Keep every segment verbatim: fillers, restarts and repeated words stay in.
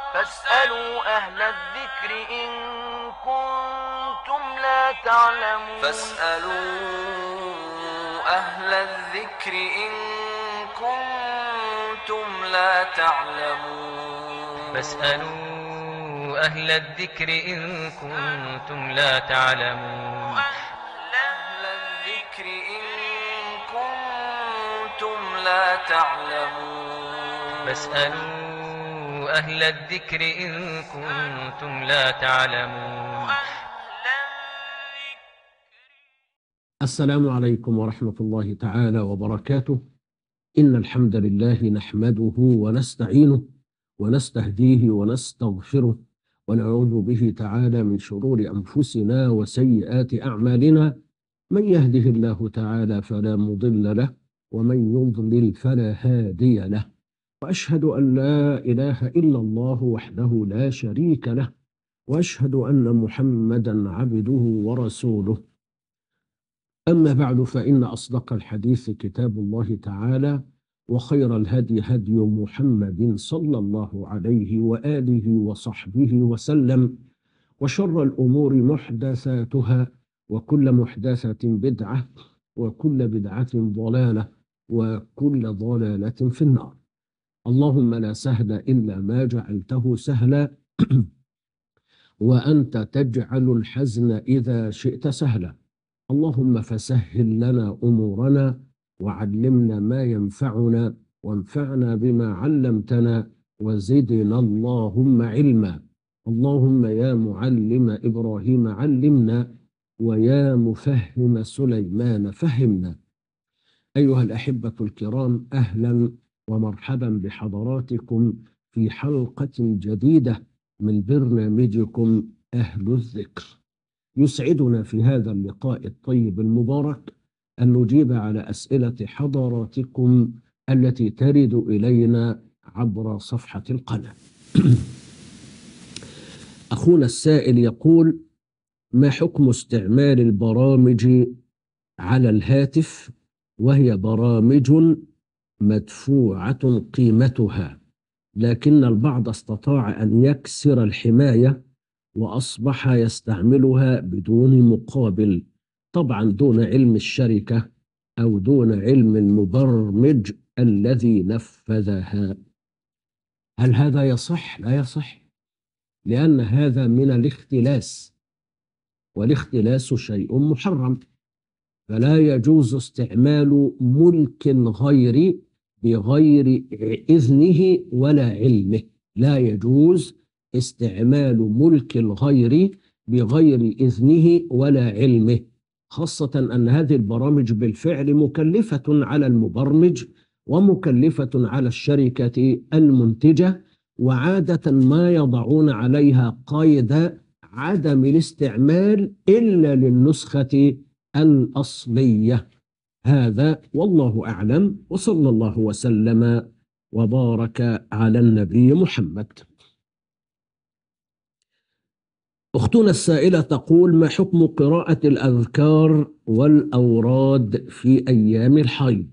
فاسألوا أهل الذكر إن كنتم لا تعلمون فاسألوا أهل الذكر إن كنتم لا تعلمون فاسألوا أهل الذكر إن كنتم لا تعلمون أهل الذكر إن كنتم لا تعلمون فاسألوا أهل الذكر إن كنتم لا تعلمون. السلام عليكم ورحمة الله تعالى وبركاته. إن الحمد لله نحمده ونستعينه ونستهديه ونستغفره ونعوذ به تعالى من شرور أنفسنا وسيئات أعمالنا. من يهده الله تعالى فلا مضل له ومن يضلل فلا هادي له، وأشهد أن لا إله إلا الله وحده لا شريك له، وأشهد أن محمدا عبده ورسوله. أما بعد، فإن أصدق الحديث كتاب الله تعالى، وخير الهدي هدي محمد صلى الله عليه وآله وصحبه وسلم، وشر الأمور محدثاتها، وكل محدثة بدعة، وكل بدعة ضلالة، وكل ضلالة في النار. اللهم لا سهل إلا ما جعلته سهلا، وأنت تجعل الحزن إذا شئت سهلا. اللهم فسهل لنا أمورنا، وعلمنا ما ينفعنا، وانفعنا بما علمتنا، وزدنا اللهم علما. اللهم يا معلم إبراهيم علمنا، ويا مفهم سليمان فهمنا. أيها الأحبة الكرام، أهلا ومرحبا بحضراتكم في حلقة جديدة من برنامجكم أهل الذكر. يسعدنا في هذا اللقاء الطيب المبارك أن نجيب على أسئلة حضراتكم التي ترد إلينا عبر صفحة القناة. أخونا السائل يقول: ما حكم استعمال البرامج على الهاتف وهي برامج مدفوعة قيمتها، لكن البعض استطاع أن يكسر الحماية وأصبح يستعملها بدون مقابل، طبعا دون علم الشركة أو دون علم المبرمج الذي نفذها. هل هذا يصح؟ لا يصح، لأن هذا من الاختلاس، والاختلاس شيء محرم، فلا يجوز استعمال ملك الغير بغير إذنه ولا علمه. لا يجوز استعمال ملك الغير بغير إذنه ولا علمه، خاصة أن هذه البرامج بالفعل مكلفة على المبرمج ومكلفة على الشركة المنتجة، وعادة ما يضعون عليها قيد عدم الاستعمال إلا للنسخة الأصلية. هذا والله أعلم، وصلى الله وسلم وبارك على النبي محمد. أختنا السائلة تقول: ما حكم قراءة الأذكار والأوراد في أيام الحيض؟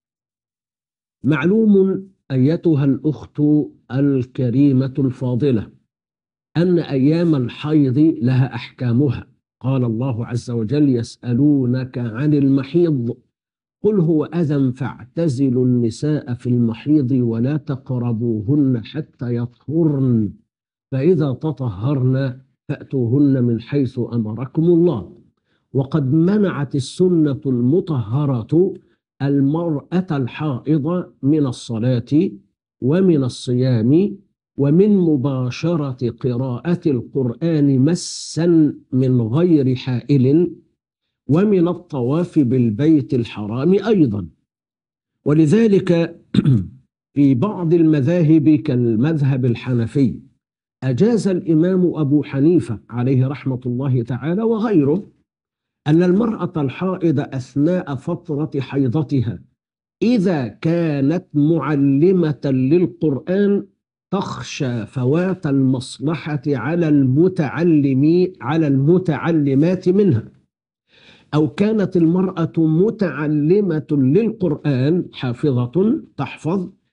معلوم أيتها الأخت الكريمة الفاضلة أن أيام الحيض لها أحكامها. قال الله عز وجل: يسألونك عن المحيض قل هو أذى فاعتزلوا النساء في المحيض ولا تقربوهن حتى يطهرن فإذا تطهرن فأتوهن من حيث أمركم الله. وقد منعت السنة المطهرة المرأة الحائض من الصلاة ومن الصيام ومن مباشرة قراءة القرآن مسا من غير حائل، ومن الطواف بالبيت الحرام أيضا. ولذلك في بعض المذاهب كالمذهب الحنفي أجاز الإمام أبو حنيفة عليه رحمة الله تعالى وغيره أن المرأة الحائض أثناء فترة حيضتها إذا كانت معلمة للقرآن تخشى فوات المصلحة على المتعلمين على المتعلمات منها، أو كانت المرأة متعلمة للقرآن حافظة تحفظ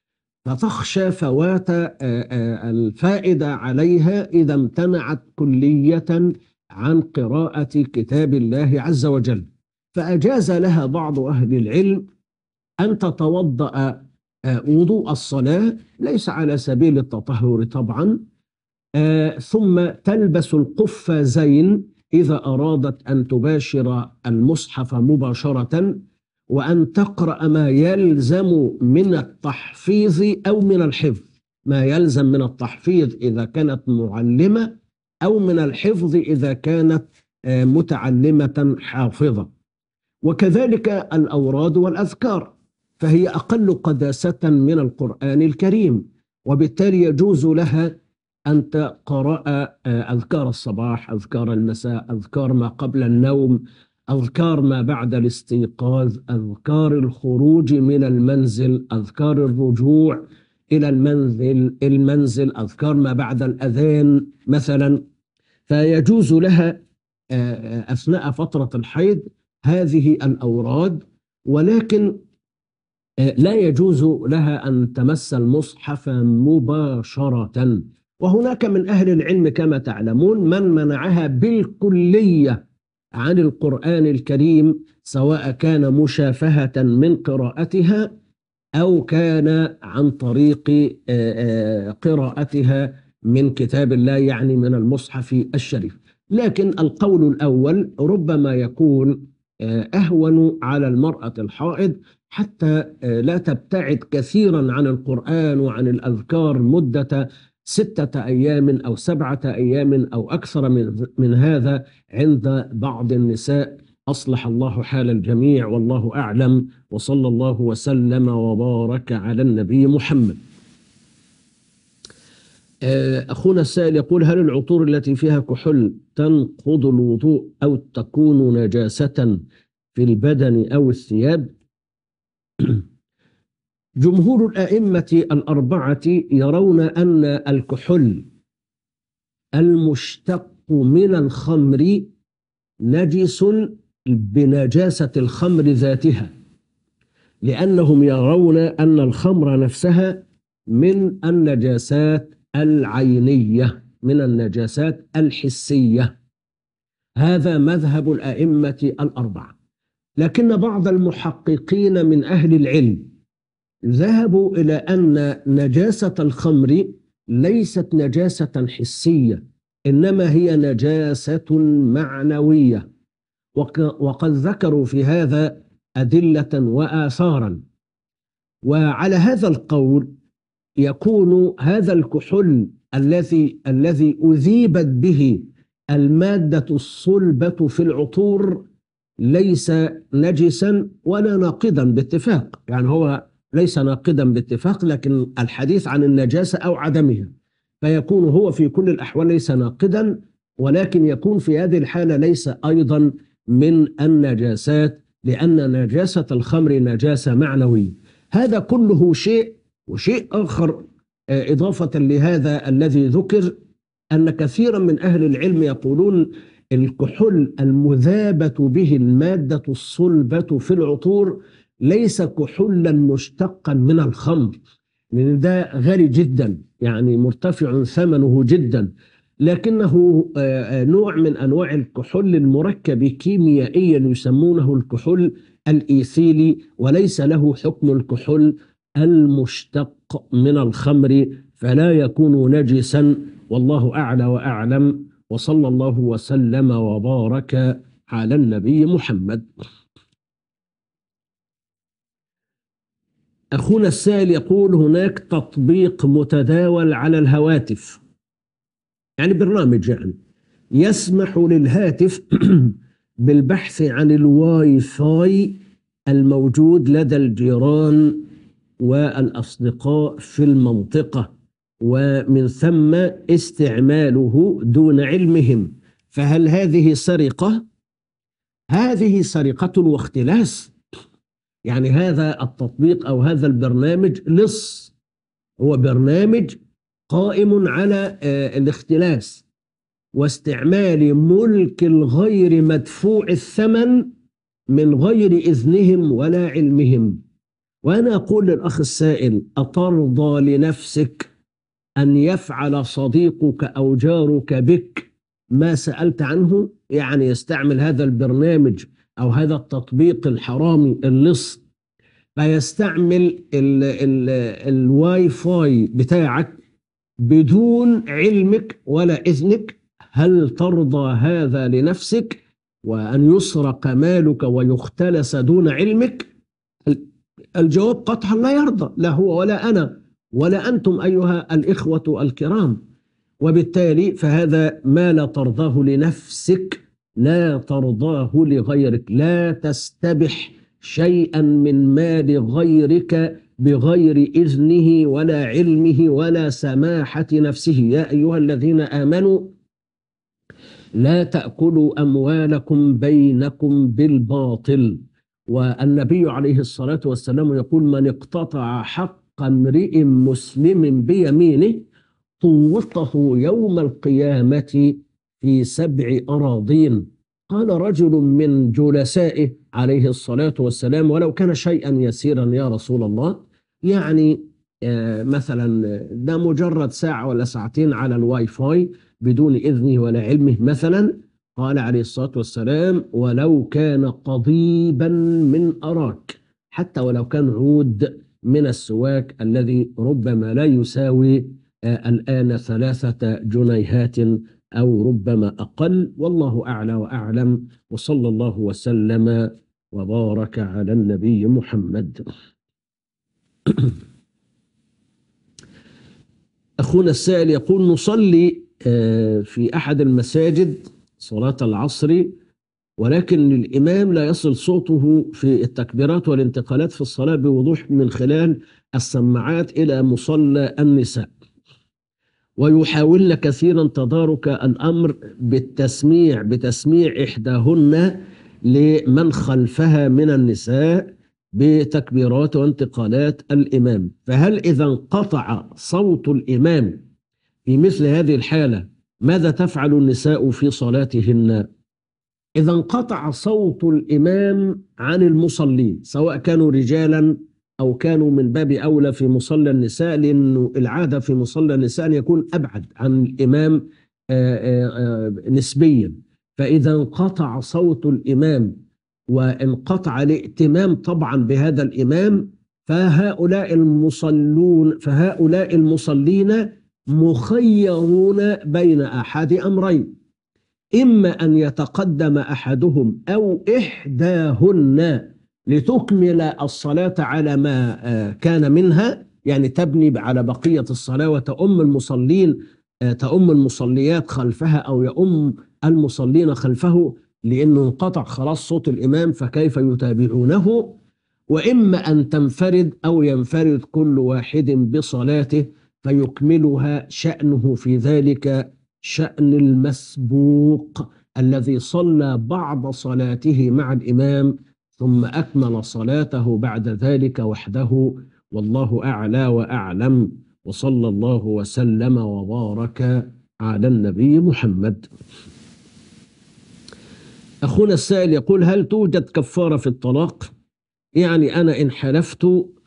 فتخشى فوات الفائدة عليها إذا امتنعت كلية عن قراءة كتاب الله عز وجل. فأجاز لها بعض أهل العلم أن تتوضأ وضوء الصلاة، ليس على سبيل التطهر طبعا، ثم تلبس القفازين إذا أرادت أن تباشر المصحف مباشرة، وأن تقرأ ما يلزم من التحفيظ أو من الحفظ، ما يلزم من التحفيظ إذا كانت معلمة، أو من الحفظ إذا كانت متعلمة حافظة. وكذلك الأوراد والأذكار، فهي أقل قداسة من القرآن الكريم، وبالتالي يجوز لها أن تقرأ أذكار الصباح، أذكار المساء، أذكار ما قبل النوم، أذكار ما بعد الاستيقاظ، أذكار الخروج من المنزل، أذكار الرجوع إلى المنزل المنزل أذكار ما بعد الأذان مثلا. فيجوز لها أثناء فترة الحيض هذه الأوراد، ولكن لا يجوز لها أن تمس المصحف مباشرة. وهناك من أهل العلم كما تعلمون من منعها بالكلية عن القرآن الكريم، سواء كان مشافهة من قراءتها أو كان عن طريق قراءتها من كتاب الله، يعني من المصحف الشريف. لكن القول الأول ربما يكون أهون على المرأة الحائض، حتى لا تبتعد كثيرا عن القرآن وعن الأذكار مدة ستة أيام أو سبعة أيام أو أكثر من, من هذا عند بعض النساء. أصلح الله حال الجميع، والله أعلم، وصلى الله وسلم وبارك على النبي محمد. أخونا السائل يقول: هل العطور التي فيها كحول تنقض الوضوء أو تكون نجاسة في البدن أو الثياب؟ جمهور الأئمة الأربعة يرون أن الكحول المشتق من الخمر نجس بنجاسة الخمر ذاتها، لأنهم يرون أن الخمر نفسها من النجاسات العينية، من النجاسات الحسية. هذا مذهب الأئمة الأربعة. لكن بعض المحققين من أهل العلم ذهبوا إلى أن نجاسة الخمر ليست نجاسة حسية، إنما هي نجاسة معنوية، وقد ذكروا في هذا أدلة وآثارا. وعلى هذا القول يكون هذا الكحول الذي الذي أذيبت به المادة الصلبة في العطور ليس نجسا ولا ناقضا باتفاق، يعني هو ليس ناقضا باتفاق، لكن الحديث عن النجاسة أو عدمها، فيكون هو في كل الأحوال ليس ناقضا، ولكن يكون في هذه الحالة ليس أيضا من النجاسات، لأن نجاسة الخمر نجاسة معنوية. هذا كله شيء. وشيء آخر إضافة لهذا الذي ذكر، أن كثيرا من أهل العلم يقولون الكحول المذابة به المادة الصلبة في العطور ليس كحولا مشتقا من الخمر، لأن ده غالي جدا، يعني مرتفع ثمنه جدا، لكنه نوع من أنواع الكحول المركب كيميائيا يسمونه الكحول الإيثيلي، وليس له حكم الكحول المشتق من الخمر، فلا يكون نجسا، والله أعلى وأعلم، وصلى الله وسلم وبارك على النبي محمد. أخونا السائل يقول: هناك تطبيق متداول على الهواتف، يعني برنامج يعني يسمح للهاتف بالبحث عن الواي فاي الموجود لدى الجيران والأصدقاء في المنطقة، ومن ثم استعماله دون علمهم، فهل هذه سرقة؟ هذه سرقة واختلاس. يعني هذا التطبيق أو هذا البرنامج لص، هو برنامج قائم على الاختلاس واستعمال ملك الغير مدفوع الثمن من غير إذنهم ولا علمهم، وأنا أقول للأخ السائل: أترضى لنفسك أن يفعل صديقك أو جارك بك ما سألت عنه؟ يعني يستعمل هذا البرنامج أو هذا التطبيق الحرامي اللص، فيستعمل ال ال الواي فاي بتاعك بدون علمك ولا إذنك. هل ترضى هذا لنفسك، وأن يسرق مالك ويختلس دون علمك؟ الجواب قطعا لا يرضى، لا هو ولا أنا ولا أنتم أيها الإخوة الكرام. وبالتالي فهذا ما لا ترضاه لنفسك لا ترضاه لغيرك. لا تستبح شيئا من مال غيرك بغير إذنه ولا علمه ولا سماحة نفسه. يا أيها الذين آمنوا لا تأكلوا أموالكم بينكم بالباطل. والنبي عليه الصلاة والسلام يقول: من اقتطع حق امرئ مسلم بيمينه طوقه يوم القيامة في سبع أراضين. قال رجل من جلسائه عليه الصلاة والسلام: ولو كان شيئا يسيرا يا رسول الله، يعني آه مثلا ده مجرد ساعة ولا ساعتين على الواي فاي بدون إذنه ولا علمه مثلا. قال عليه الصلاة والسلام: ولو كان قضيبا من أراك، حتى ولو كان عود من السواك الذي ربما لا يساوي آه الآن ثلاثة جنيهات أو ربما أقل، والله أعلى وأعلم. وصلى الله وسلم وبارك على النبي محمد. أخونا السائل يقول: نصلي في أحد المساجد صلاة العصر، ولكن الإمام لا يصل صوته في التكبيرات والانتقالات في الصلاة بوضوح من خلال السماعات إلى مصلى النساء، ويحاولن كثيرا تدارك الأمر بالتسميع بتسميع إحداهن لمن خلفها من النساء بتكبيرات وانتقالات الإمام. فهل إذا انقطع صوت الإمام في مثل هذه الحالة ماذا تفعل النساء في صلاتهن؟ إذا انقطع صوت الإمام عن المصلين سواء كانوا رجالا أو كانوا من باب أولى في مصلى النساء، لأنه العادة في مصلى النساء أن يكون أبعد عن الإمام آآ آآ نسبيا. فإذا انقطع صوت الإمام وانقطع الائتمام طبعا بهذا الإمام، فهؤلاء المصلون فهؤلاء المصلين مخيرون بين أحد أمرين: إما أن يتقدم أحدهم أو إحداهن لتكمل الصلاة على ما كان منها، يعني تبني على بقية الصلاة وتأم المصلين تأم المصليات خلفها، أو يأم المصلين خلفه لأنه انقطع خلاص صوت الإمام فكيف يتابعونه. وإما أن تنفرد أو ينفرد كل واحد بصلاته فيكملها، شأنه في ذلك شأن المسبوق الذي صلى بعض صلاته مع الإمام ثم أكمل صلاته بعد ذلك وحده، والله أعلى وأعلم. وصلى الله وسلم وبارك على النبي محمد. أخونا السائل يقول: هل توجد كفارة في الطلاق؟ يعني أنا إن حلفت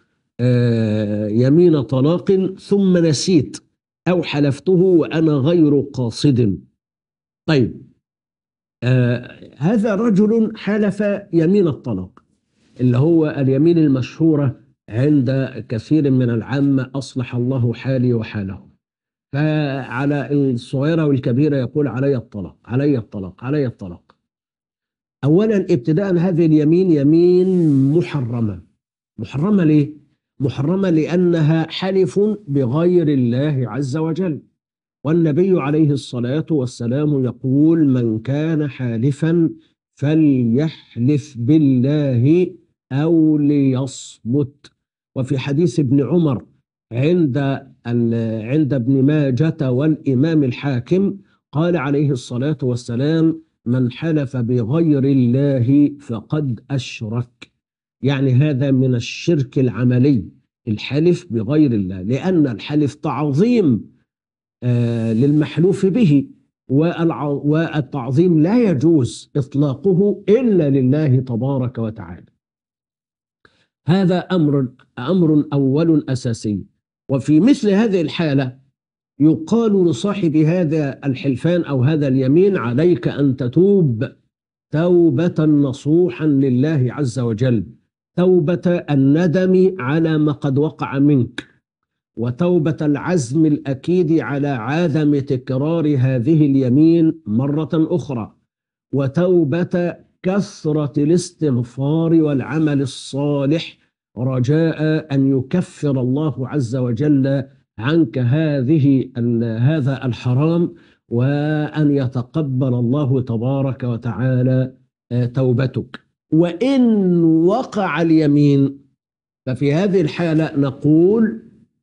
يمين طلاق ثم نسيت أو حلفته وأنا غير قاصد. طيب، آه هذا رجل حلف يمين الطلاق اللي هو اليمين المشهورة عند كثير من العامة: أصلح الله حالي وحاله. فعلى الصغيرة والكبيرة يقول: علي الطلاق علي الطلاق علي الطلاق. أولا ابتداء هذه اليمين يمين محرمة. محرمة ليه؟ محرمة لأنها حلف بغير الله عز وجل، والنبي عليه الصلاة والسلام يقول: من كان حالفا فليحلف بالله أو ليصمت. وفي حديث ابن عمر عند عند ابن ماجة والإمام الحاكم قال عليه الصلاة والسلام: من حلف بغير الله فقد أشرك. يعني هذا من الشرك العملي، الحلف بغير الله، لأن الحلف تعظيم آه للمحلوف به، والتعظيم لا يجوز إطلاقه إلا لله تبارك وتعالى. هذا أمر أمر أول أساسي. وفي مثل هذه الحالة يقال لصاحب هذا الحلفان أو هذا اليمين: عليك أن تتوب توبة نصوحا لله عز وجل، توبة الندم على ما قد وقع منك، وتوبة العزم الأكيد على عدم تكرار هذه اليمين مرة أخرى، وتوبة كثرة الاستغفار والعمل الصالح رجاء أن يكفر الله عز وجل عنك هذه هذا الحرام، وأن يتقبل الله تبارك وتعالى توبتك. وإن وقع اليمين ففي هذه الحالة نقول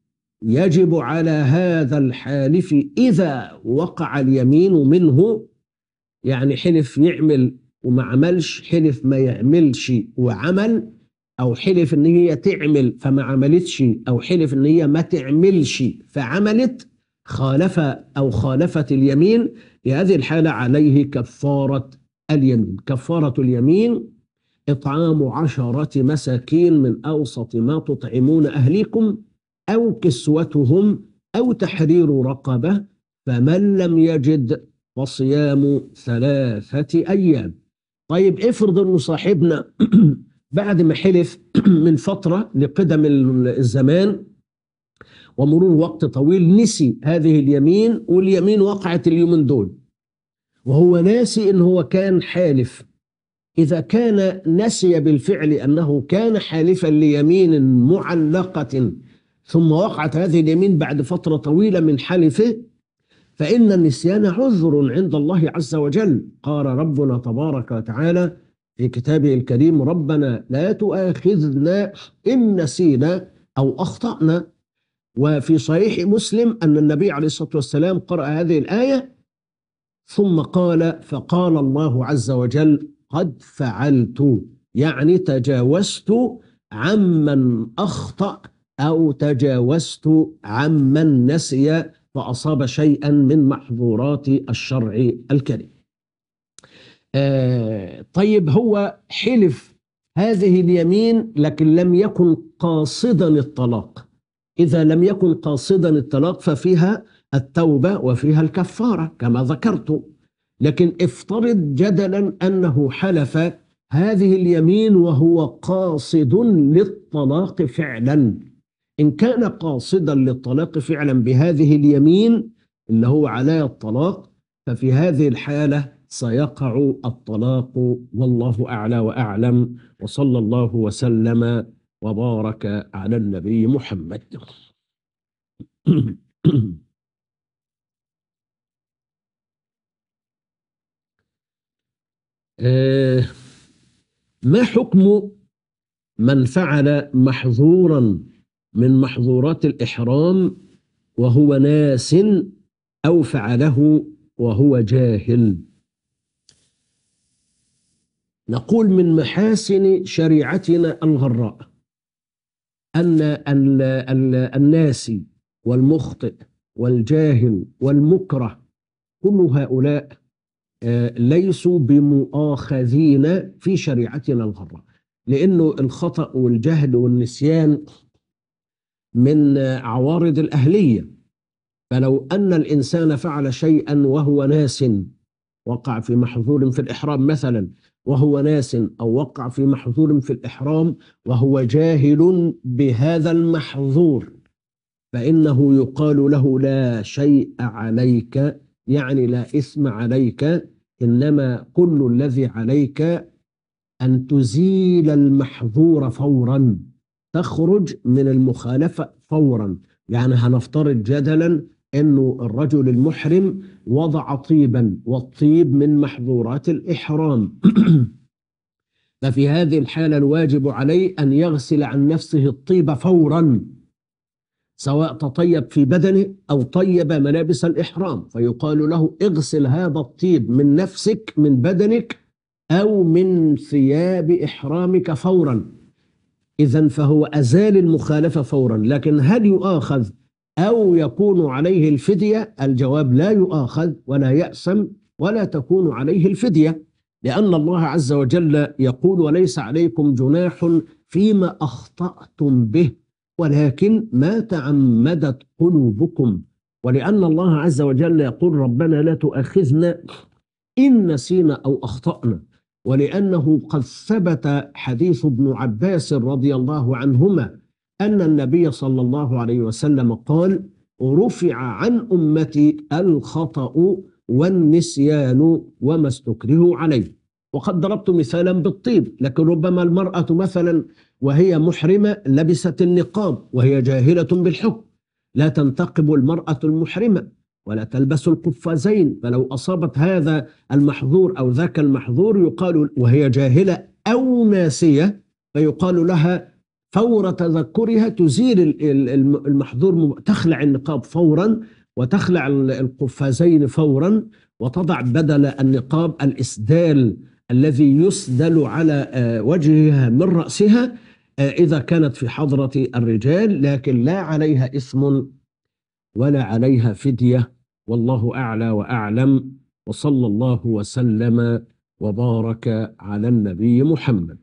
يجب على هذا الحالف إذا وقع اليمين منه، يعني حلف يعمل وما عملش، حلف ما يعملش وعمل، أو حلف إن هي تعمل فما عملتش، أو حلف إن هي ما تعملش فعملت، خالف أو خالفت اليمين، في هذه الحالة عليه كفارة اليمين. كفارة اليمين إطعام عشرة مساكين من أوسط ما تطعمون أهليكم أو كسوتهم أو تحرير رقبة، فمن لم يجد فصيام ثلاثة أيام. طيب افرض أن صاحبنا بعد ما حلف من فترة لقدم الزمان ومرور وقت طويل نسي هذه اليمين، واليمين وقعت اليومين دول وهو ناسي إن هو كان حالف. إذا كان نسي بالفعل أنه كان حالفا ليمين معلقة ثم وقعت هذه اليمين بعد فترة طويلة من حلفه، فإن النسيان عذر عند الله عز وجل. قال ربنا تبارك وتعالى في كتابه الكريم: ربنا لا تؤاخذنا إن نسينا أو أخطأنا. وفي صحيح مسلم أن النبي عليه الصلاة والسلام قرأ هذه الآية ثم قال: فقال الله عز وجل: قد فعلت، يعني تجاوزت عمن أخطأ أو تجاوزت عمن نسي فأصاب شيئا من محظورات الشرع الكريم. آه طيب هو حلف هذه اليمين لكن لم يكن قاصدا الطلاق. إذا لم يكن قاصدا الطلاق ففيها التوبة وفيها الكفارة كما ذكرت. لكن افترض جدلا أنه حلف هذه اليمين وهو قاصد للطلاق فعلا. إن كان قاصدا للطلاق فعلا بهذه اليمين اللي هو على الطلاق، ففي هذه الحالة سيقع الطلاق، والله أعلى وأعلم، وصلى الله وسلم وبارك على النبي محمد. ما حكم من فعل محظورا من محظورات الإحرام وهو ناس أو فعله وهو جاهل؟ نقول من محاسن شريعتنا الغراء أن الناسي والمخطئ والجاهل والمكره كل هؤلاء ليسوا بمؤاخذين في شريعتنا الغراء، لأنه الخطأ والجهل والنسيان من عوارض الأهلية. فلو أن الإنسان فعل شيئا وهو ناس، وقع في محظور في الإحرام مثلا وهو ناس، أو وقع في محظور في الإحرام وهو جاهل بهذا المحظور، فإنه يقال له لا شيء عليك، يعني لا إثم عليك، إنما كل الذي عليك أن تزيل المحظور فورا، تخرج من المخالفة فورا. يعني هنفترض جدلا أنه الرجل المحرم وضع طيبا، والطيب من محظورات الإحرام، ففي هذه الحالة الواجب عليه أن يغسل عن نفسه الطيب فورا، سواء تطيب في بدنه أو طيب ملابس الإحرام، فيقال له اغسل هذا الطيب من نفسك من بدنك أو من ثياب إحرامك فورا. إذن فهو أزال المخالفة فورا. لكن هل يؤاخذ أو يكون عليه الفدية؟ الجواب لا يؤاخذ ولا يأسم ولا تكون عليه الفدية، لأن الله عز وجل يقول: وليس عليكم جناح فيما أخطأتم به ولكن ما تعمدت قلوبكم. ولأن الله عز وجل يقول ربنا لا تؤاخذنا إن نسينا أو أخطأنا، ولأنه قد ثبت حديث ابن عباس رضي الله عنهما أن النبي صلى الله عليه وسلم قال رفع عن أمتي الخطأ والنسيان وما استكرهوا عليه. وقد ضربت مثالا بالطيب، لكن ربما المرأة مثلا وهي محرمة لبست النقاب وهي جاهلة بالحكم، لا تنتقب المرأة المحرمة ولا تلبس القفازين، فلو أصابت هذا المحظور أو ذاك المحظور يقال وهي جاهلة أو ناسية فيقال لها فور تذكرها تزيل المحظور، تخلع النقاب فورا وتخلع القفازين فورا وتضع بدل النقاب الإسدال الذي يسدل على وجهها من رأسها إذا كانت في حضرة الرجال، لكن لا عليها إثم ولا عليها فدية. والله أعلى وأعلم، وصلى الله وسلم وبارك على النبي محمد.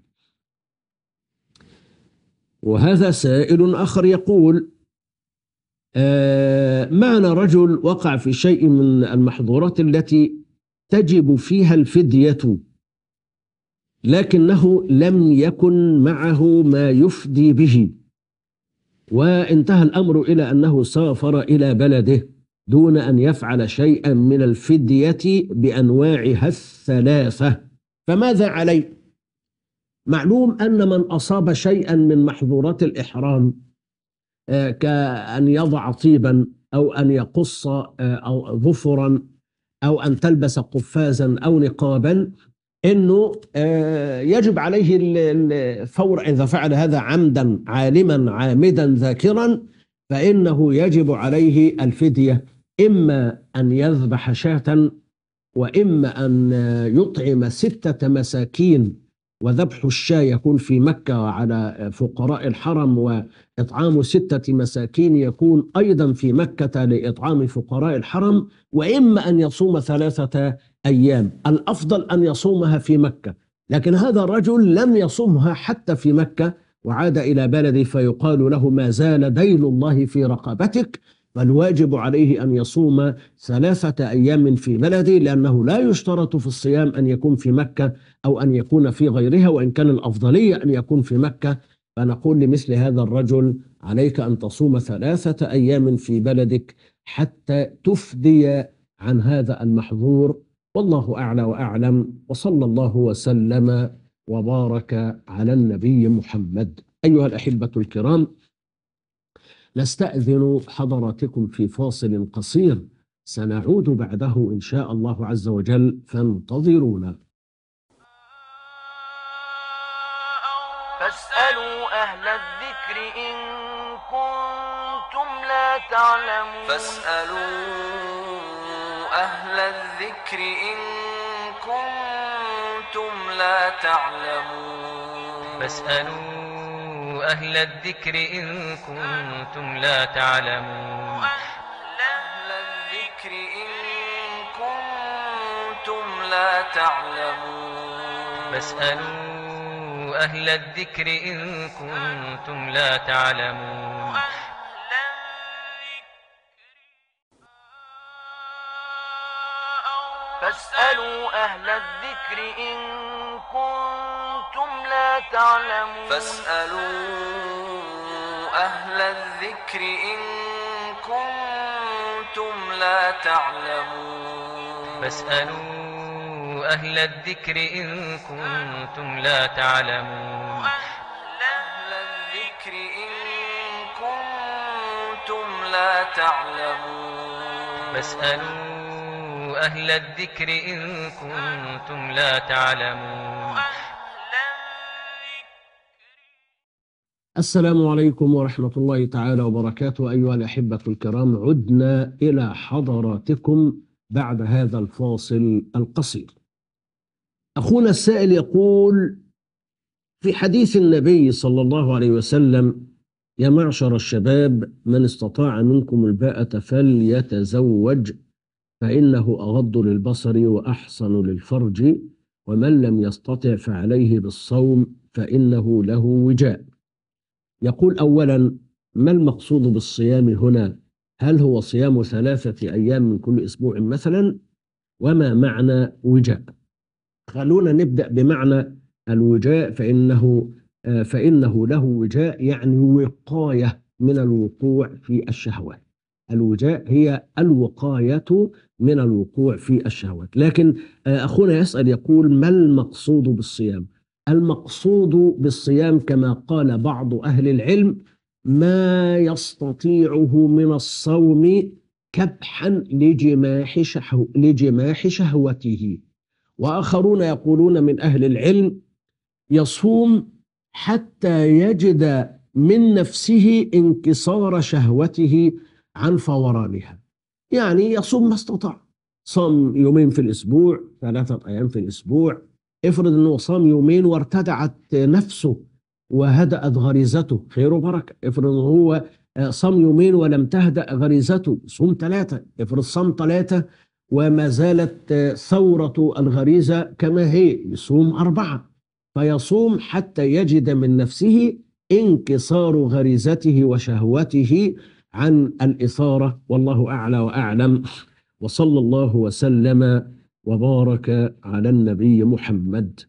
وهذا سائل آخر يقول آه معنا رجل وقع في شيء من المحظورات التي تجب فيها الفدية، لكنه لم يكن معه ما يفدي به، وانتهى الأمر إلى أنه سافر إلى بلده دون أن يفعل شيئا من الفدية بأنواعها الثلاثة، فماذا عليه؟ معلوم أن من أصاب شيئا من محظورات الإحرام آه كأن يضع طيبا أو أن يقص آه أو ظفرا أو أن تلبس قفازا أو نقابا، إنه آه يجب عليه الفور إذا فعل هذا عمدا عالما عامدا ذاكرا، فإنه يجب عليه الفدية، إما أن يذبح شاة وإما أن يطعم ستة مساكين، وذبح الشاة يكون في مكة على فقراء الحرم، وإطعام ستة مساكين يكون أيضا في مكة لإطعام فقراء الحرم، وإما أن يصوم ثلاثة أيام. الأفضل أن يصومها في مكة، لكن هذا الرجل لم يصومها حتى في مكة وعاد إلى بلده، فيقال له ما زال دين الله في رقبتك، فالواجب عليه أن يصوم ثلاثة أيام في بلده، لأنه لا يشترط في الصيام أن يكون في مكة أو أن يكون في غيرها، وإن كان الأفضلية أن يكون في مكة. فنقول لمثل هذا الرجل عليك أن تصوم ثلاثة أيام في بلدك حتى تفدي عن هذا المحظور. والله أعلى وأعلم، وصلى الله وسلم وبارك على النبي محمد. أيها الأحبة الكرام، نستأذن حضراتكم في فاصل قصير، سنعود بعده إن شاء الله عز وجل، فانتظرونا. فاسألوا أهل الذكر إن كنتم لا تعلمون فاسألوا أهل الذكر إن كنتم لا تعلمون فاسألوا أهل الذكر إن كنتم لا تعلمون أهل الذكر إن كنتم لا تعلمون فاسألوا أهل الذكر إن كنتم لا تعلمون فاسألوا أهل الذكر إن كنتم لا تعلمون فاسألوا أهل الذكر إن كنتم لا تعلمون فاسألوا أهل الذكر إن كنتم لا تعلمون أهل الذكر إن كنتم لا تعلمون فاسألوا أهل الذكر إن كنتم لا تعلمون. السلام عليكم ورحمة الله تعالى وبركاته. أيها الأحبة الكرام، عدنا إلى حضراتكم بعد هذا الفاصل القصير. أخونا السائل يقول في حديث النبي صلى الله عليه وسلم: يا معشر الشباب من استطاع منكم الباءة فليتزوج فإنه أغض للبصر وأحصن للفرج، ومن لم يستطع فعليه بالصوم فإنه له وجاء. يقول أولا: ما المقصود بالصيام هنا؟ هل هو صيام ثلاثة أيام من كل أسبوع مثلا؟ وما معنى وجاء؟ خلونا نبدأ بمعنى الوجاء، فإنه فإنه له وجاء يعني وقاية من الوقوع في الشهوات. الوجاء هي الوقاية من الوقوع في الشهوات. لكن أخونا يسأل يقول: ما المقصود بالصيام؟ المقصود بالصيام كما قال بعض أهل العلم ما يستطيعه من الصوم كبحا لجماح شهو لجماح شهوته. وآخرون يقولون من أهل العلم يصوم حتى يجد من نفسه انكسار شهوته عن فورانها، يعني يصوم ما استطاع. صام يومين في الأسبوع، ثلاثة أيام في الأسبوع، افرض أنه صام يومين وارتدعت نفسه وهدأت غريزته، خير وبركة. افرض هو صام يومين ولم تهدأ غريزته، صوم ثلاثة. افرض صام ثلاثة وما زالت ثورة الغريزة كما هي، يصوم أربعة. فيصوم حتى يجد من نفسه انكسار غريزته وشهوته عن الإثارة. والله أعلى وأعلم، وصلى الله وسلم وبارك على النبي محمد.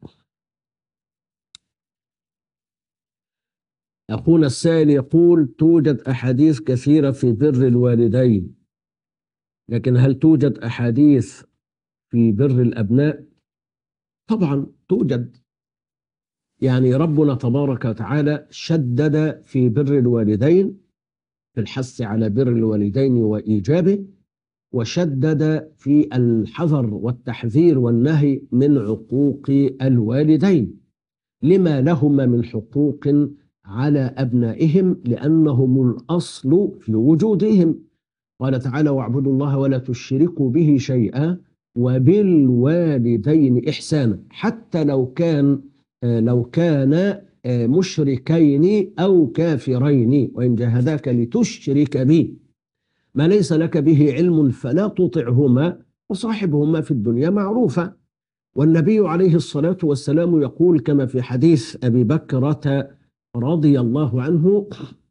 أخونا السائل يقول: توجد أحاديث كثيرة في بر الوالدين، لكن هل توجد أحاديث في بر الأبناء؟ طبعا توجد. يعني ربنا تبارك وتعالى شدد في بر الوالدين، في الحث على بر الوالدين وإيجابه، وشدد في الحذر والتحذير والنهي من عقوق الوالدين لما لهما من حقوق على أبنائهم، لأنهم الأصل في وجودهم. قال تعالى: واعبدوا الله ولا تشركوا به شيئا وبالوالدين إحسانا. حتى لو كان لو كان مشركين أو كافرين، وإن جاهداك لتشرك بي ما ليس لك به علم فلا تطعهما وصاحبهما في الدنيا معروفا. والنبي عليه الصلاة والسلام يقول كما في حديث أبي بكرة رضي الله عنه: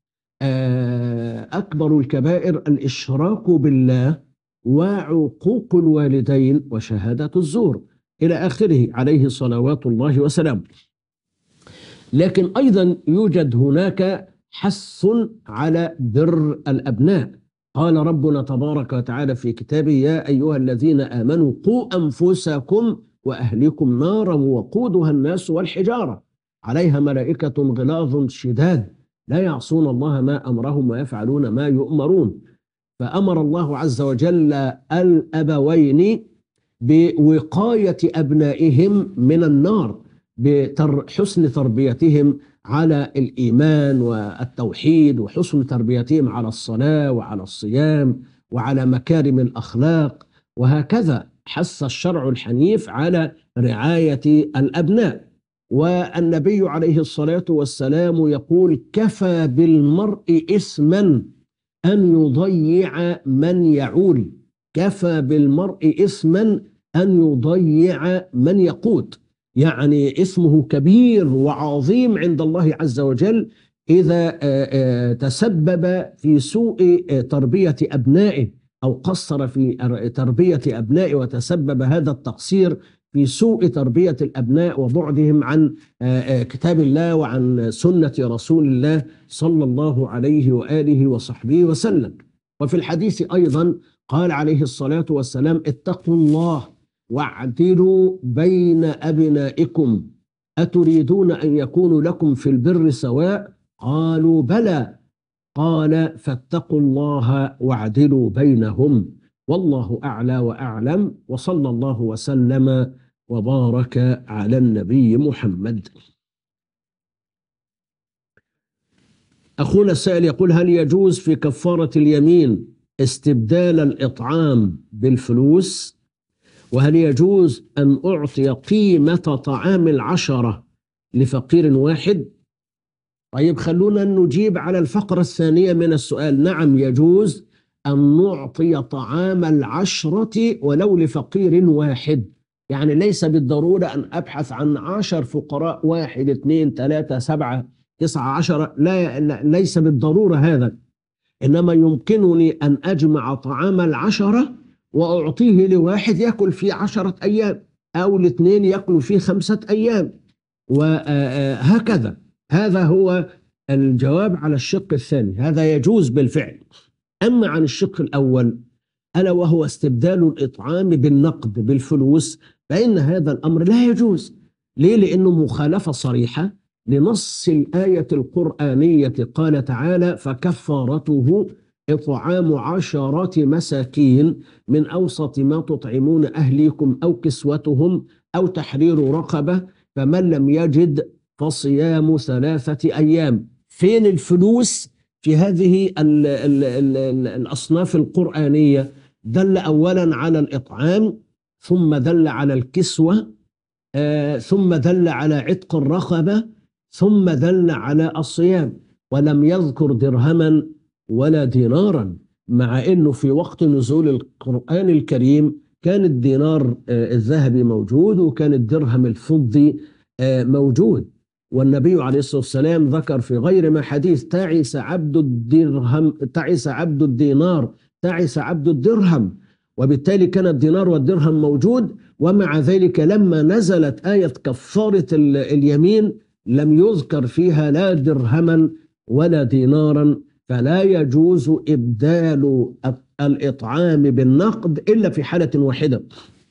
أكبر الكبائر الإشراك بالله وعقوق الوالدين وشهادة الزور، إلى آخره عليه صلوات الله وسلامه. لكن أيضا يوجد هناك حث على بر الأبناء. قال ربنا تبارك وتعالى في كتابه: يا أيها الذين آمنوا قوا أنفسكم وأهلكم نارا وقودها الناس والحجارة عليها ملائكة غلاظ شداد لا يعصون الله ما أمرهم ويفعلون ما يؤمرون. فأمر الله عز وجل الأبوين بوقاية أبنائهم من النار بحسن تربيتهم على الإيمان والتوحيد، وحسن تربيتهم على الصلاة وعلى الصيام وعلى مكارم الأخلاق. وهكذا حث الشرع الحنيف على رعاية الأبناء. والنبي عليه الصلاة والسلام يقول: كفى بالمرء إثما أن يضيع من يعول. كفى بالمرء إثما أن يضيع من يقوت، يعني اسمه كبير وعظيم عند الله عز وجل إذا تسبب في سوء تربية أبنائه أو قصر في تربية أبنائه، وتسبب هذا التقصير في سوء تربية الأبناء وبعدهم عن كتاب الله وعن سنة رسول الله صلى الله عليه وآله وصحبه وسلم. وفي الحديث أيضا قال عليه الصلاة والسلام: اتقوا الله واعدلوا بين أبنائكم أتريدون أن يكونوا لكم في البر سواء؟ قالوا بلى. قال: فاتقوا الله واعدلوا بينهم. والله أعلى وأعلم، وصلى الله وسلم وبارك على النبي محمد. أخونا السائل يقول: هل يجوز في كفارة اليمين استبدال الإطعام بالفلوس؟ وهل يجوز أن أعطي قيمة طعام العشرة لفقير واحد؟ طيب خلونا نجيب على الفقرة الثانية من السؤال. نعم يجوز أن نعطي طعام العشرة ولو لفقير واحد، يعني ليس بالضرورة أن أبحث عن عشر فقراء، واحد اثنين ثلاثة سبعة تسعة عشرة، لا, لا ليس بالضرورة هذا، إنما يمكنني أن أجمع طعام العشرة وأعطيه لواحد يأكل فيه عشرة أيام، أو الاثنين يأكلوا فيه خمسة أيام، وهكذا. هذا هو الجواب على الشق الثاني، هذا يجوز بالفعل. أما عن الشق الأول ألا وهو استبدال الإطعام بالنقد بالفلوس، فإن هذا الأمر لا يجوز. ليه؟ لأنه مخالفة صريحة لنص الآية القرآنية، قال تعالى: فكفارته إطعام عشرة مساكين من أوسط ما تطعمون أهليكم أو كسوتهم أو تحرير رقبة فمن لم يجد فصيام ثلاثة أيام. فين الفلوس في هذه ال ال ال ال الأصناف القرآنية؟ دل أولا على الإطعام، ثم دل على الكسوة، آه ثم دل على عتق الرقبة، ثم دل على الصيام، ولم يذكر درهما ولا دينارا، مع أنه في وقت نزول القرآن الكريم كان الدينار آه الذهبي موجود، وكان الدرهم الفضي آه موجود. والنبي عليه الصلاة والسلام ذكر في غير ما حديث: تعس عبد الدرهم، تعس عبد الدينار، تعس عبد الدرهم. وبالتالي كان الدينار والدرهم موجود، ومع ذلك لما نزلت آية كفارة اليمين لم يذكر فيها لا درهما ولا دينارا. فلا يجوز إبدال الإطعام بالنقد إلا في حالة واحدة: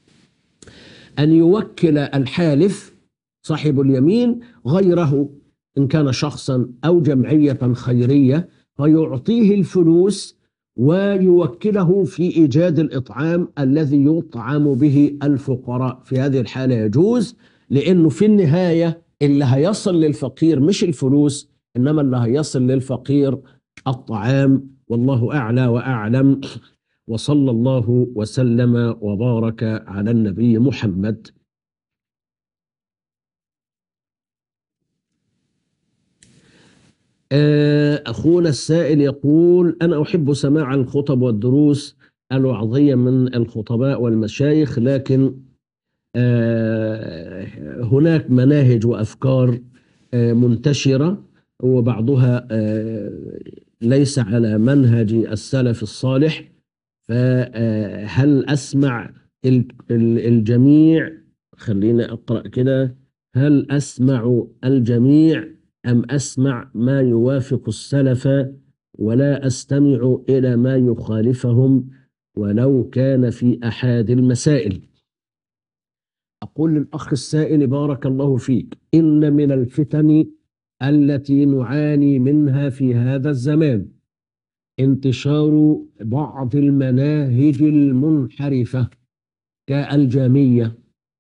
أن يوكل الحالف صاحب اليمين غيره، إن كان شخصا أو جمعية خيرية، فيعطيه الفلوس ويوكله في إيجاد الإطعام الذي يطعم به الفقراء. في هذه الحالة يجوز، لأنه في النهاية اللي هيصل للفقير مش الفلوس، إنما اللي هيصل للفقير الطعام. والله أعلى وأعلم، وصلى الله وسلم وبارك على النبي محمد. أخونا السائل يقول: أنا أحب سماع الخطب والدروس الوعظية من الخطباء والمشايخ، لكن هناك مناهج وأفكار منتشرة وبعضها ليس على منهج السلف الصالح، فهل أسمع الجميع؟ خلينا أقرأ كده: هل أسمع الجميع أم أسمع ما يوافق السلف ولا أستمع إلى ما يخالفهم ولو كان في أحد المسائل؟ أقول للأخ السائل: بارك الله فيك، إن من الفتن التي نعاني منها في هذا الزمان انتشار بعض المناهج المنحرفة كالجامية،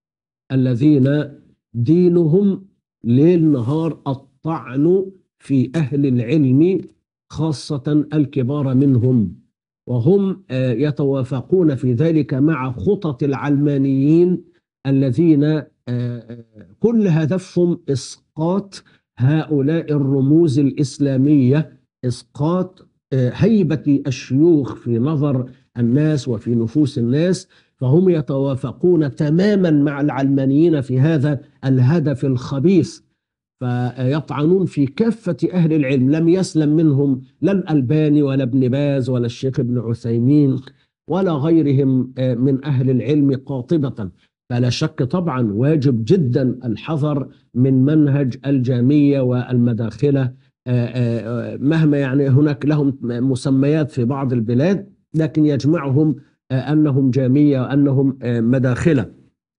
الذين دينهم ليل نهار الطعن في أهل العلم، خاصة الكبار منهم، وهم يتوافقون في ذلك مع خطط العلمانيين الذين كل هدفهم إسقاط هؤلاء الرموز الإسلامية، إسقاط هيبة الشيوخ في نظر الناس وفي نفوس الناس. فهم يتوافقون تماما مع العلمانيين في هذا الهدف الخبيث، فيطعنون في كافة أهل العلم، لم يسلم منهم لا الألباني ولا ابن باز ولا الشيخ ابن عثيمين ولا غيرهم من أهل العلم قاطبة. فلا شك طبعا واجب جدا الحذر من منهج الجامية والمداخلة، مهما يعني هناك لهم مسميات في بعض البلاد، لكن يجمعهم أنهم جامية وأنهم مداخلة.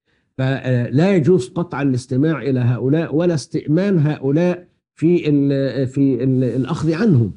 فلا يجوز قطع الاستماع إلى هؤلاء ولا استئمان هؤلاء في ال في ال الأخذ عنهم.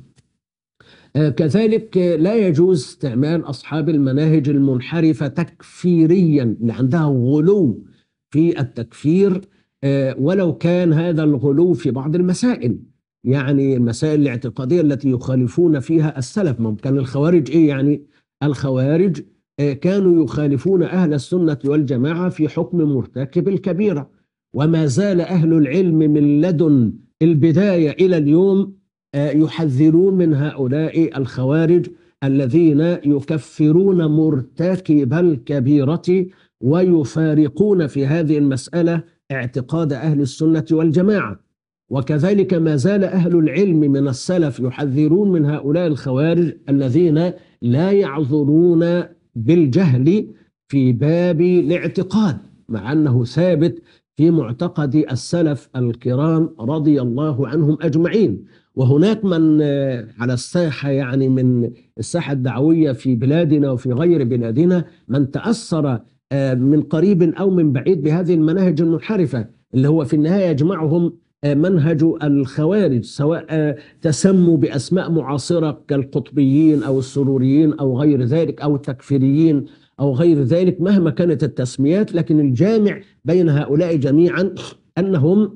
كذلك لا يجوز استعمال أصحاب المناهج المنحرفة تكفيريا، اللي عندها غلو في التكفير، ولو كان هذا الغلو في بعض المسائل، يعني المسائل الاعتقادية التي يخالفون فيها السلف. ممكن الخوارج إيه؟ يعني الخوارج كانوا يخالفون أهل السنة والجماعة في حكم مرتكب الكبيرة، وما زال أهل العلم من لدن البداية إلى اليوم يحذرون من هؤلاء الخوارج الذين يكفرون مرتكب الكبيرة ويفارقون في هذه المسألة اعتقاد أهل السنة والجماعة. وكذلك ما زال أهل العلم من السلف يحذرون من هؤلاء الخوارج الذين لا يعذرون بالجهل في باب الاعتقاد، مع أنه ثابت في معتقد السلف الكرام رضي الله عنهم أجمعين. وهناك من على الساحة، يعني من الساحة الدعوية في بلادنا وفي غير بلادنا، من تأثر من قريب أو من بعيد بهذه المناهج المنحرفة، اللي هو في النهاية يجمعهم منهج الخوارج، سواء تسموا بأسماء معاصرة كالقطبيين أو السروريين أو غير ذلك أو التكفيريين أو غير ذلك، مهما كانت التسميات، لكن الجامع بين هؤلاء جميعا أنهم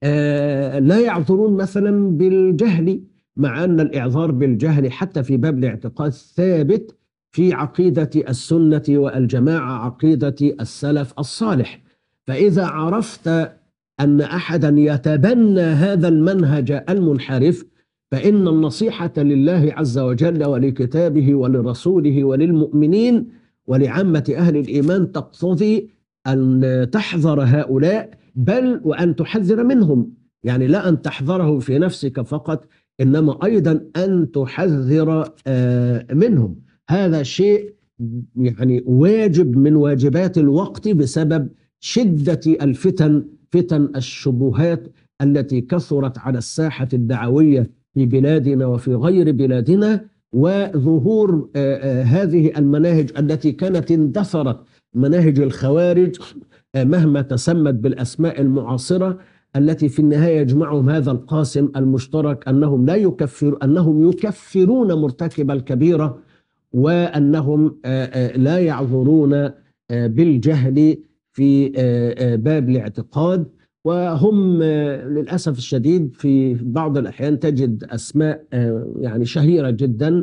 لا يعذرون مثلا بالجهل، مع أن الإعذار بالجهل حتى في باب الاعتقاد ثابت في عقيدة السنة والجماعة، عقيدة السلف الصالح. فإذا عرفت أن أحدا يتبنى هذا المنهج المنحرف، فإن النصيحة لله عز وجل ولكتابه ولرسوله وللمؤمنين ولعامة أهل الإيمان تقتضي أن تحذر هؤلاء، بل وأن تحذر منهم. يعني لا أن تحذره في نفسك فقط، إنما أيضا أن تحذر منهم. هذا شيء يعني واجب من واجبات الوقت بسبب شدة الفتن، فتن الشبهات التي كثرت على الساحة الدعوية في بلادنا وفي غير بلادنا، وظهور هذه المناهج التي كانت اندثرت، مناهج الخوارج مهما تسمت بالأسماء المعاصرة، التي في النهاية يجمعهم هذا القاسم المشترك، أنهم لا يكفر أنهم يكفرون مرتكب الكبيرة، وأنهم لا يعذرون بالجهل في باب الاعتقاد. وهم للأسف الشديد في بعض الأحيان تجد أسماء يعني شهيرة جدا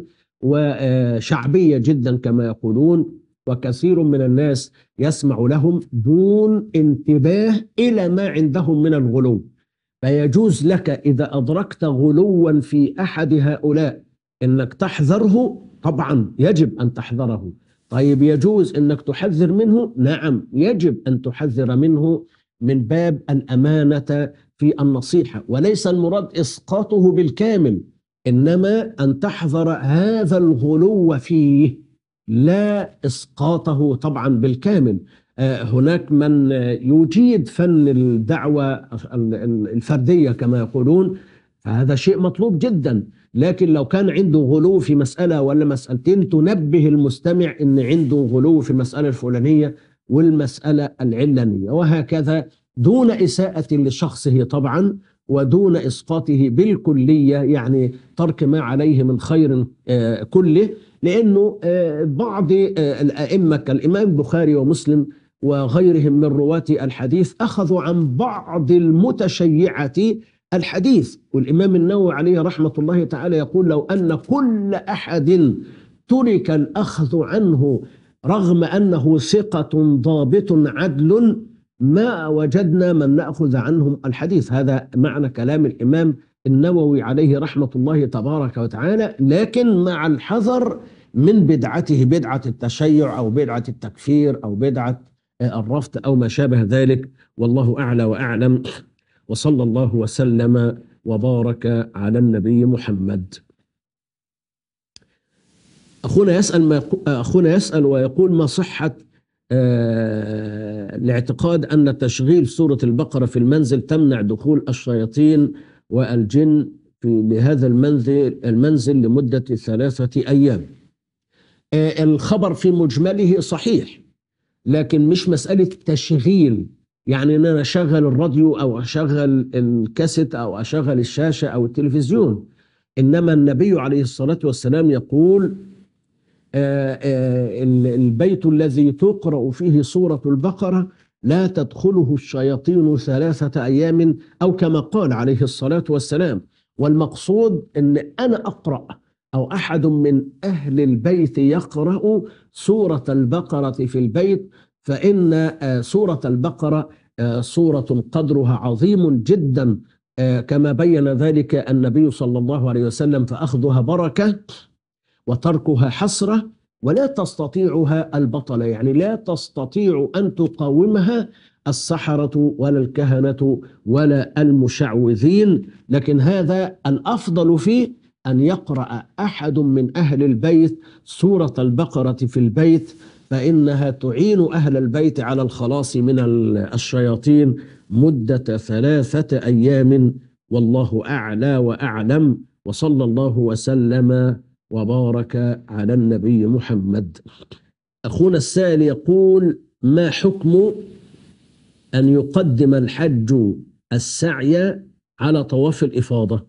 وشعبية جدا كما يقولون، وكثير من الناس يسمع لهم دون انتباه إلى ما عندهم من الغلو. فيجوز لك إذا أدركت غلوا في أحد هؤلاء إنك تحذره، طبعا يجب أن تحذره. طيب يجوز إنك تحذر منه؟ نعم يجب أن تحذر منه من باب الأمانة في النصيحة، وليس المراد إسقاطه بالكامل، إنما أن تحذر هذا الغلو فيه، لا إسقاطه طبعا بالكامل. هناك من يجيد فن الدعوة الفردية كما يقولون، فهذا شيء مطلوب جدا، لكن لو كان عنده غلو في مسألة ولا مسألتين تنبه المستمع إن عنده غلو في المسألة الفلانية والمسألة العلانية، وهكذا دون إساءة لشخصه طبعا، ودون إسقاطه بالكلية، يعني ترك ما عليه من خير كله. لأنه بعض الأئمة كالإمام البخاري ومسلم وغيرهم من رواة الحديث أخذوا عن بعض المتشيعة الحديث، والإمام النووي عليه رحمة الله تعالى يقول: لو أن كل أحد ترك الأخذ عنه رغم أنه ثقة ضابط عدل ما وجدنا من نأخذ عنهم الحديث. هذا معنى كلام الإمام النووي عليه رحمة الله تبارك وتعالى، لكن مع الحذر من بدعته، بدعة التشيع أو بدعة التكفير أو بدعة الرفض أو ما شابه ذلك. والله أعلى وأعلم، وصلى الله وسلم وبارك على النبي محمد. أخونا يسأل ما أخونا يسأل ويقول: ما صحة آه الاعتقاد أن تشغيل سورة البقرة في المنزل تمنع دخول الشياطين والجن في لهذا المنزل المنزل لمدة ثلاثة أيام؟ آه الخبر في مجمله صحيح، لكن مش مسألة تشغيل، يعني أن أنا أشغل الراديو أو أشغل الكاسيت أو أشغل الشاشة أو التلفزيون. إنما النبي عليه الصلاة والسلام يقول: آآ آآ البيت الذي تقرأ فيه سورة البقرة لا تدخله الشياطين ثلاثة أيام، أو كما قال عليه الصلاة والسلام. والمقصود أن أنا أقرأ أو أحد من أهل البيت يقرأ سورة البقرة في البيت، فإن سورة البقرة سورة قدرها عظيم جدا، كما بين ذلك النبي صلى الله عليه وسلم: فأخذها بركة وتركها حسرة. ولا تستطيعها البطلة، يعني لا تستطيع أن تقاومها السحرة ولا الكهنة ولا المشعوذين. لكن هذا الأفضل فيه أن يقرأ أحد من أهل البيت سورة البقرة في البيت، فإنها تعين أهل البيت على الخلاص من الشياطين مدة ثلاثة أيام، والله أعلى وأعلم، وصلى الله وسلم وبارك على النبي محمد. أخونا السائل يقول: ما حكم أن يقدم الحج السعي على طواف الإفاضة؟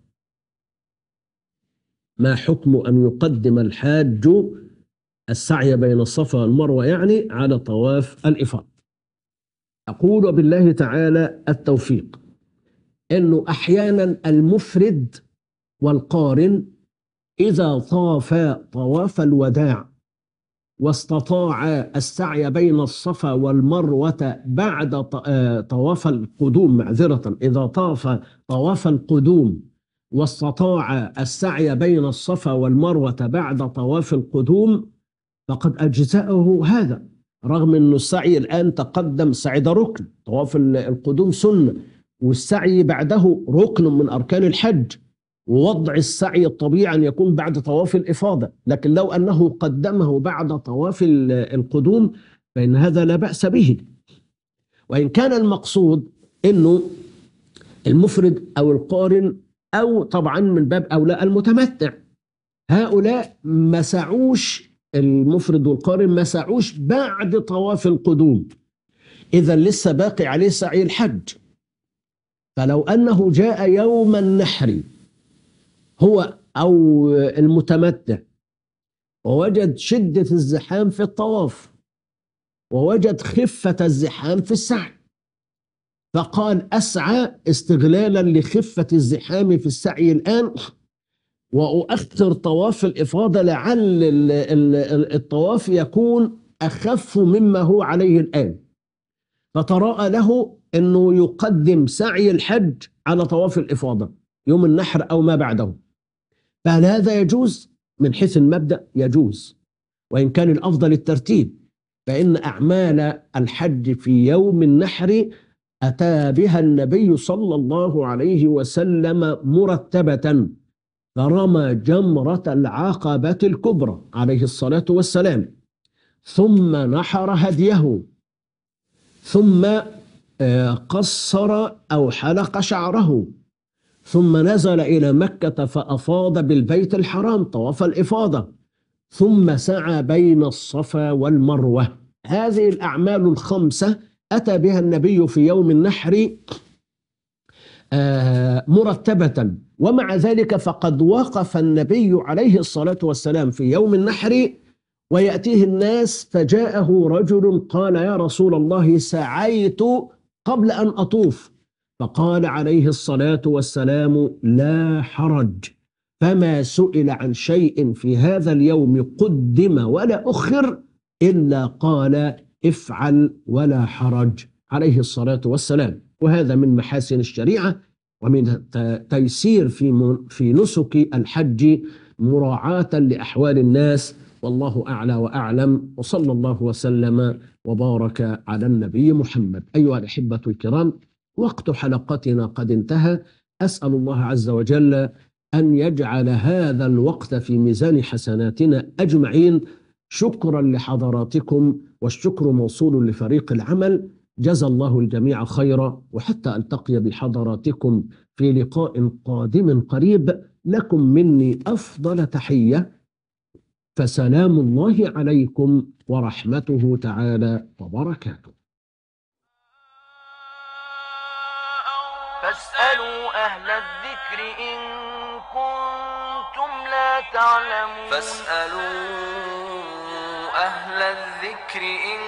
ما حكم أن يقدم الحاج السعي بين الصفا والمروة يعني على طواف الإفاضة؟ أقول بالله تعالى التوفيق، إنه أحيانا المفرد والقارن إذا طاف طواف الوداع واستطاع السعي بين الصفا والمروة بعد طواف القدوم، معذرة، إذا طاف طواف القدوم واستطاع السعي بين الصفا والمروة بعد طواف القدوم فقد أجزأه هذا، رغم أن السعي الآن تقدم، السعي ده ركن، طواف القدوم سنة، والسعي بعده ركن من أركان الحج، ووضع السعي الطبيعي أن يكون بعد طواف الإفاضة، لكن لو أنه قدمه بعد طواف القدوم فإن هذا لا بأس به. وإن كان المقصود أنه المفرد أو القارن أو طبعا من باب أولى المتمتع، هؤلاء ما سعوش، المفرد والقارن ما سعوش بعد طواف القدوم، إذا لسه باقي عليه سعي الحج. فلو أنه جاء يوم النحر هو أو المتمتع ووجد شدة الزحام في الطواف ووجد خفة الزحام في السعي، فقال أسعى استغلالا لخفة الزحام في السعي الآن وأؤخر طواف الإفاضة لعل الطواف يكون أخف مما هو عليه الآن، فتراءى له أنه يقدم سعي الحج على طواف الإفاضة يوم النحر أو ما بعده. فهل هذا يجوز؟ من حيث المبدأ يجوز، وإن كان الأفضل الترتيب، فإن أعمال الحج في يوم النحر أتى بها النبي صلى الله عليه وسلم مرتبة، فرمى جمرة العقبة الكبرى عليه الصلاة والسلام، ثم نحر هديه، ثم قصر أو حلق شعره، ثم نزل إلى مكة فأفاض بالبيت الحرام طواف الإفاضة، ثم سعى بين الصفا والمروة. هذه الأعمال الخمسة أتى بها النبي في يوم النحر مرتبة، ومع ذلك فقد وقف النبي عليه الصلاة والسلام في يوم النحر ويأتيه الناس، فجاءه رجل قال: يا رسول الله سعيت قبل أن أطوف، فقال عليه الصلاة والسلام: لا حرج، فما سئل عن شيء في هذا اليوم قدم ولا أخر إلا قال: افعل ولا حرج، عليه الصلاة والسلام. وهذا من محاسن الشريعة ومن تيسير في في نسك الحج مراعاة لأحوال الناس، والله أعلى وأعلم، وصلى الله وسلم وبارك على النبي محمد. أيها الأحبة الكرام، وقت حلقتنا قد انتهى، أسأل الله عز وجل أن يجعل هذا الوقت في ميزان حسناتنا أجمعين. شكرا لحضراتكم، والشكر موصول لفريق العمل، جزى الله الجميع خيرا، وحتى ألتقي بحضراتكم في لقاء قادم قريب، لكم مني أفضل تحية، فسلام الله عليكم ورحمته تعالى وبركاته. فاسألوا أهل الذكر إن كنتم لا تعلمون فاسألوا أهل الذكر إن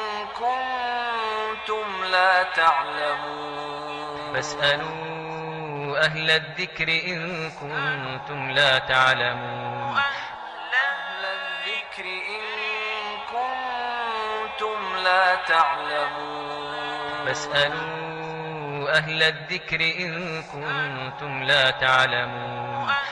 كنتم لا تعلمون فاسألوا أهل الذكر إن كنتم لا تعلمون أهل الذكر إن كنتم لا تعلمون فاسألوا أهل الذكر إن كنتم لا تعلمون